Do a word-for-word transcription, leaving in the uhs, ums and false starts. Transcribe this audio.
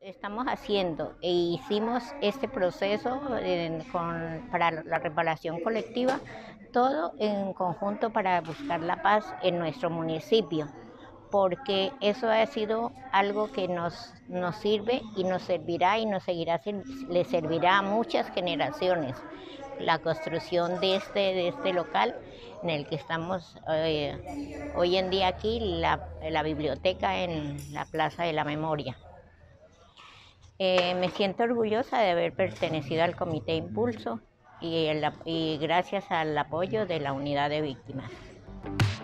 Estamos haciendo e hicimos este proceso eh, con, para la reparación colectiva, todo en conjunto para buscar la paz en nuestro municipio, porque eso ha sido algo que nos, nos sirve y nos servirá y nos seguirá, le servirá a muchas generaciones. La construcción de este, de este local en el que estamos eh, hoy en día aquí, la, la biblioteca en la Plaza de la Memoria. Eh, me siento orgullosa de haber pertenecido al Comité Impulso y, el, y gracias al apoyo de la Unidad de Víctimas.